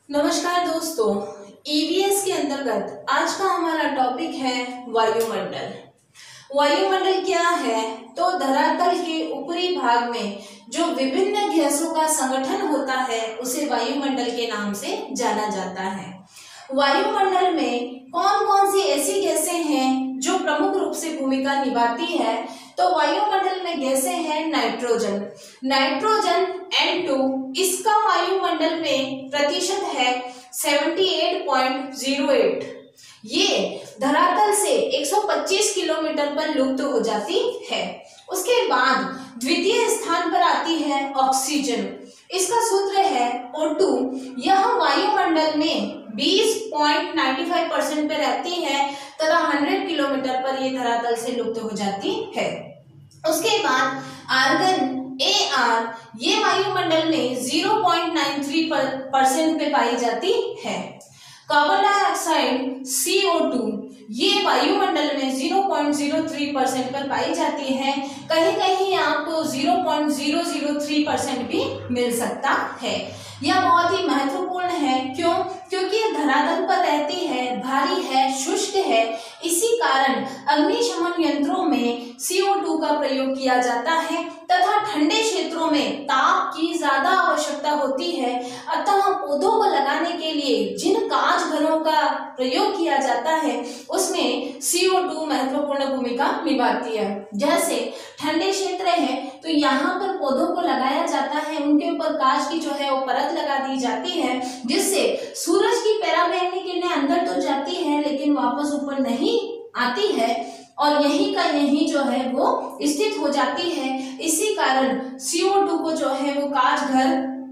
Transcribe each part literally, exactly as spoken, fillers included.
नमस्कार दोस्तों, ईवीएस के अंतर्गत आज का हमारा टॉपिक है वायुमंडल। वायुमंडल क्या है? तो धरातल के ऊपरी भाग में जो विभिन्न गैसों का संगठन होता है उसे वायुमंडल के नाम से जाना जाता है। वायुमंडल में कौन कौन सी ऐसी गैसें हैं जो प्रमुख रूप से भूमिका निभाती है? तो वायुमंडल में गैसें हैं नाइट्रोजन। नाइट्रोजन एन टू, इसका वायुमंडल में प्रतिशत है अठहत्तर पॉइंट शून्य आठ। ये धरातल से एक सौ पच्चीस किलोमीटर पर लुप्त हो जाती है। उसके बाद द्वितीय स्थान पर आती है ऑक्सीजन। इसका सूत्र है ओ टू। यह वायुमंडल में बीस पॉइंट नौ पाँच परसेंट पे रहती है तथा सौ किलोमीटर पर ये धरातल से लुप्त हो जाती है। उसके बाद आर्गन ए आर, ये वायुमंडल में ज़ीरो पॉइंट नौ तीन परसेंट पे पाई जाती है। Carbon dioxide C O two, ये वायुमंडल में ज़ीरो पॉइंट ज़ीरो तीन परसेंट पर पाई जाती है। कहीं कहीं आपको ज़ीरो पॉइंट ज़ीरो ज़ीरो तीन परसेंट भी मिल सकता है। यह बहुत ही महत्वपूर्ण है। क्यों? क्योंकि ये धरातल पर रहती है, भारी है, शुष्क है। इसी कारण अग्निशमन यंत्रों में सी ओ टू का प्रयोग किया जाता है तथा ठंडे क्षेत्रों में ताप की ज्यादा आवश्यकता होती है। अतः पौधों को लगाने के लिए जिन कांच घरों का प्रयोग किया जाता है उसमें सी ओ टू महत्वपूर्ण भूमिका निभाती है। जैसे ठंडे क्षेत्र है तो यहाँ पर पौधों को लगाया जाता है, उनके ऊपर कांच की जो है वो परत लगा दी जाती है, जिससे सूरज की पराबैंगनी किरणें अंदर तो जाती है लेकिन वापस ऊपर नहीं आती है और यहीं का यहीं जो है वो स्थित हो जाती है। इसी कारण सी ओ टू को जो है वो कांच घर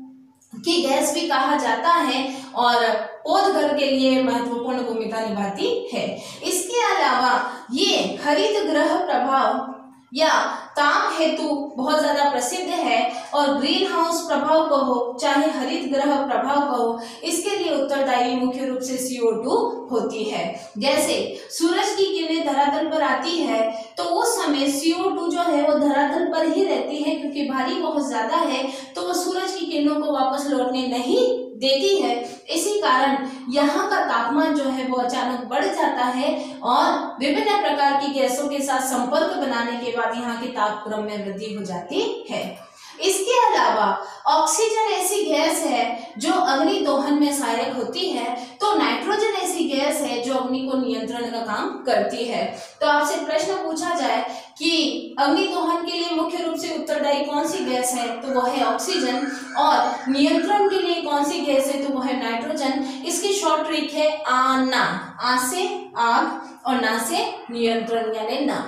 की गैस भी कहा जाता है और पौध घर के लिए महत्वपूर्ण भूमिका निभाती है। इसके अलावा ये हरित गृह प्रभाव या ताप हेतु बहुत ज्यादा प्रसिद्ध है और ग्रीन हाउस प्रभाव कहो चाहे हरित ग्रह प्रभाव कहो, इसके लिए उत्तरदायी मुख्य रूप से सी ओ टू होती है। जैसे सूरज की किरणें धरातल पर आती है तो उस समय सी ओ टू जो है वो धरातल पर ही रहती है, क्योंकि भारी बहुत ज्यादा है तो वो सूरज की किरणों को वापस लौटने नहीं देती है। इसी कारण यहाँ का तापमान जो है वो अचानक बढ़ जाता है और विभिन्न प्रकार की गैसों के साथ संपर्क बनाने के बाद यहाँ के तापक्रम में वृद्धि हो जाती है। इसके अलावा ऑक्सीजन ऐसी गैस है जो अग्नि दोहन में सहायक होती है, तो नाइट्रोजन ऐसी गैस है जो अग्नि को नियंत्रण का काम करती है। तो आपसे प्रश्न पूछा जाए कि अग्नि दोहन के लिए मुख्य रूप से उत्तरदायी कौन सी गैस है, तो वह है ऑक्सीजन, और नियंत्रण के लिए कौन सी गैस है, तो वह है नाइट्रोजन। इसकी शॉर्ट ट्रिक है आ ना, आ से आग और ना से नियंत्रण यानी ना।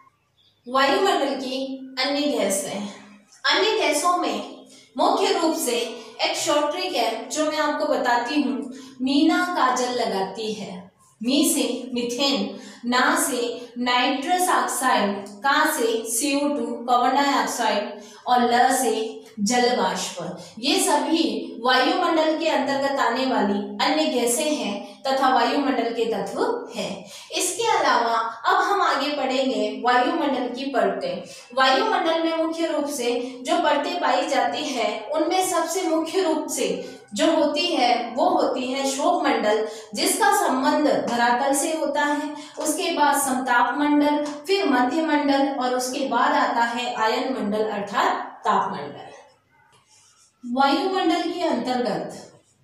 वायुमंडल की अन्य गैस है। अन्य गैसों में मुख्य रूप से एक शॉर्ट ट्रिक है जो मैं आपको बताती हूँ। मीना काजल लगाती है। मी से मीथेन, ना से नाइट्रस ऑक्साइड, का से C O two carbon dioxide और ल से जल वाष्प। ये सभी वायुमंडल के अंतर्गत आने वाली अन्य गैसें हैं तथा वायुमंडल के तत्व हैं। इसके अलावा अब हम आगे पढ़ेंगे वायुमंडल की परतें। वायुमंडल में मुख्य रूप से जो परतें पाई जाती है उनमें सबसे मुख्य रूप से जो होती है वो होती है शोभ मंडल, जिसका संबंध धरातल से होता है। उसके बाद समताप मंडल, फिर मध्य मंडल और उसके बाद आता है आयन मंडल अर्थात तापमंडल। वायुमंडल के अंतर्गत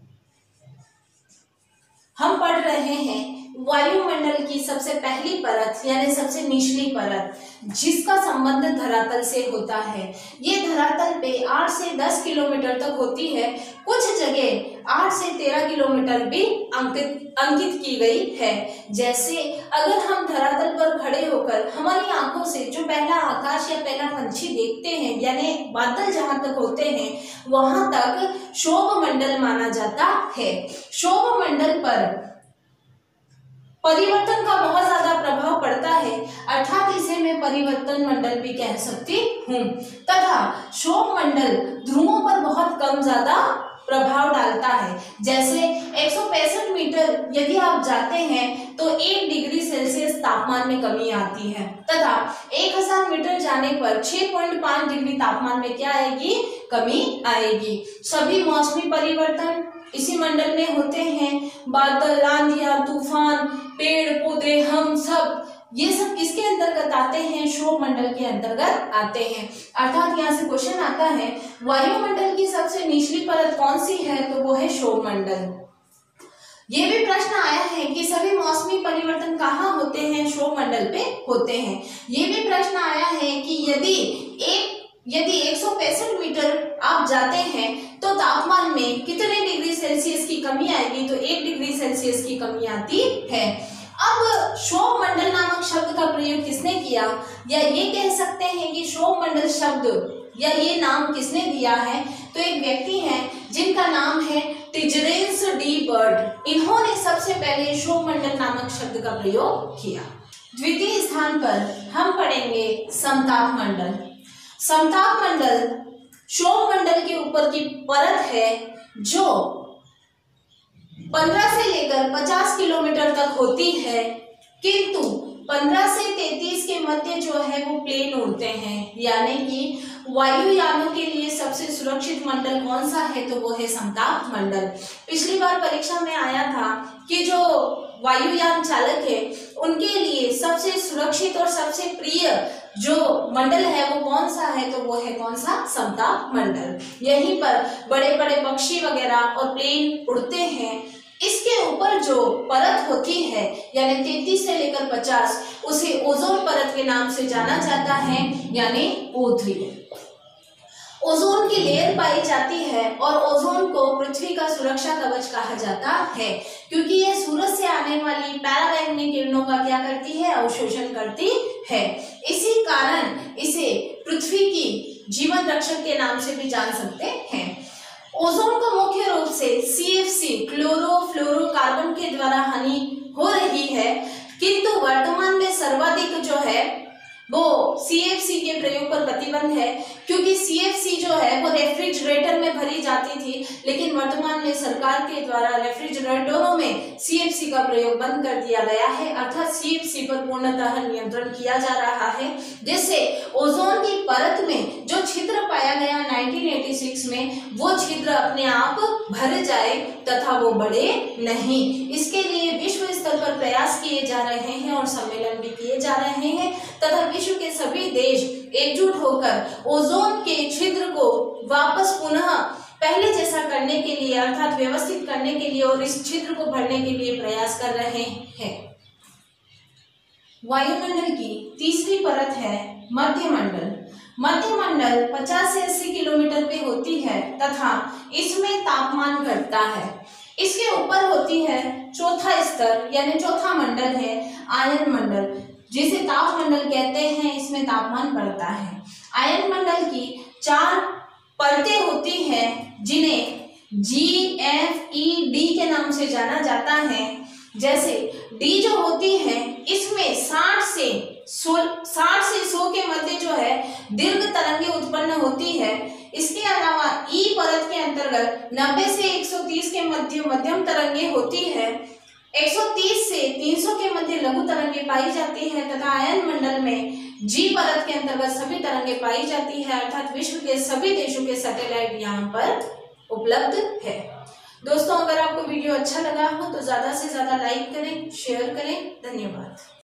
हम पढ़ रहे हैं वायुमंडल की सबसे पहली परत यानी सबसे निचली परत, जिसका संबंध धरातल से होता है। ये धरातल पे आठ से दस किलोमीटर तक होती है। कुछ जगह आठ से तेरह किलोमीटर भी अंकित अंकित की गई है। जैसे अगर हम धरातल पर खड़े होकर हमारी आंखों से जो पहला आकाश या पहला पंछी देखते हैं यानी बादल जहां तक होते हैं वहां तक शोभ मंडल माना जाता है। शोभ मंडल पर परिवर्तन का बहुत ज्यादा प्रभाव पड़ता है, अर्थात इसे मैं परिवर्तन मंडल भी कह सकती हूँ। तथा शोभ मंडल ध्रुवों पर बहुत कम ज्यादा प्रभाव डालता चलता है। जैसे एक सौ पैंसठ मीटर यदि आप जाते हैं तो एक डिग्री सेल्सियस तापमान में कमी आती है, तथा एक हज़ार मीटर जाने पर छह पॉइंट पाँच डिग्री तापमान में क्या आएगी, कमी आएगी। सभी मौसमी परिवर्तन इसी मंडल में होते हैं। बादल, आंधियां, तूफान, पेड़ पौधे, हम सब, ये सब किसके अंतर्गत आते हैं, क्षोभ मंडल के अंतर्गत आते हैं। अर्थात यहाँ से क्वेश्चन आता है वायुमंडल की सबसे निचली परत कौन सी है, तो वो है क्षोभ मंडल। ये भी प्रश्न आया है कि सभी मौसमी परिवर्तन कहाँ होते हैं, क्षोभ मंडल पे होते हैं। ये भी प्रश्न आया है कि यदि एक यदि एक सौ पैंसठ मीटर आप जाते हैं तो तापमान में कितने डिग्री सेल्सियस की कमी आएगी, तो एक डिग्री सेल्सियस की कमी आती है। अब क्षोभ मंडल नामक शब्द का प्रयोग किसने किया, या ये कह सकते हैं कि क्षोभ मंडल शब्द या ये नाम किसने दिया है, तो एक व्यक्ति हैं जिनका नाम है टिजरेंस डी बर्ड। इन्होंने सबसे पहले क्षोभ मंडल नामक शब्द का प्रयोग किया। द्वितीय स्थान पर हम पढ़ेंगे समताप मंडल। समताप मंडल क्षोभ मंडल के ऊपर की परत है जो पंद्रह से लेकर पचास किलोमीटर तक होती है, किंतु पंद्रह से तैंतीस के मध्य जो है वो प्लेन उड़ते हैं। यानी कि वायुयानों के लिए सबसे सुरक्षित मंडल कौन सा है, तो वो है समताप मंडल। पिछली बार परीक्षा में आया था कि जो वायुयान चालक है उनके लिए सबसे सुरक्षित और सबसे प्रिय जो मंडल है वो कौन सा है, तो वो है कौन सा, समताप मंडल। यहीं पर बड़े बड़े पक्षी वगैरह और प्लेन उड़ते हैं। इसके ऊपर जो परत होती है यानी तैंतीस से लेकर पचास, उसे ओजोन परत के नाम से जाना जाता है, यानी ओ थ्री। ओजोन की लेयर पाई जाती है और ओजोन को पृथ्वी का सुरक्षा कवच कहा जाता है, क्योंकि यह सूरज से आने वाली पराबैंगनी किरणों का क्या करती है, अवशोषण करती है। इसी कारण इसे पृथ्वी की जीवन रक्षक के नाम से भी जान सकते हैं। ओजोन को मुख्य रूप से सी एफ सी क्लोरोफ्लोरोकार्बन के द्वारा हानि हो रही है, किंतु वर्तमान में सर्वाधिक जो है वो सी एफ सी के प्रयोग पर प्रतिबंध है, क्योंकि सी एफ सी जो है वो रेफ्रिजरेटर में भरी जाती थी, लेकिन वर्तमान में सरकार के द्वारा रेफ्रिजरेटरों में सी एफ सी का प्रयोग बंद कर दिया गया है। अर्थात सी एफ सी पर पूर्णतः नियंत्रण किया जा रहा है, जिससे ओजोन की परत में जो छिद्र पाया गया नाइनटीन एटी सिक्स में, वो छिद्र अपने आप भर जाए तथा वो बढ़े नहीं। इसके लिए विश्व स्तर पर प्रयास किए जा रहे हैं और सम्मेलन भी किए जा रहे हैं, तथा विश्व के सभी देश एकजुट होकर ओजोन के छिद्र को वापस पुनः पहले जैसा करने के लिए, अर्थात व्यवस्थित करने के लिए और इस छिद्र को भरने के लिए प्रयास कर रहे हैं। वायुमंडल की तीसरी परत है मध्य मंडल। मध्य मंडल पचास से अस्सी किलोमीटर पे होती है तथा इसमें तापमान घटता है। इसके ऊपर होती है चौथा स्तर यानी चौथा मंडल है आयन मंडल, जिसे ताप मंडल कहते हैं। इसमें तापमान बढ़ता है। आयन मंडल की चार परतें होती हैं, जिन्हें जी एफ ई डी के नाम से जाना जाता है। जैसे डी जो होती है इसमें साठ से साठ से सौ के मध्य जो है दीर्घ तरंगें उत्पन्न होती है। इसके अलावा ई परत के अंतर्गत नब्बे से एक सौ तीस के मध्य मध्यम तरंगें होती है। एक सौ तीस से तीन सौ के मध्य लघु तरंगें पाई जाती है तथा आयन मंडल में जी परत के अंतर्गत सभी तरंगें पाई जाती है। अर्थात विश्व के सभी देशों के सैटेलाइट यहाँ पर उपलब्ध है। दोस्तों, अगर आपको वीडियो अच्छा लगा हो तो ज्यादा से ज्यादा लाइक करें, शेयर करें। धन्यवाद।